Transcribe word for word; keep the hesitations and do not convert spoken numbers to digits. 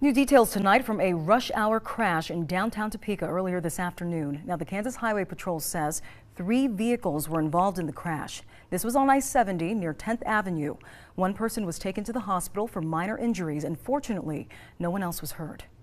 New details tonight from a rush hour crash in downtown Topeka earlier this afternoon. Now, the Kansas Highway Patrol says three vehicles were involved in the crash. This was on I seventy near tenth Avenue. One person was taken to the hospital for minor injuries, and fortunately, no one else was hurt.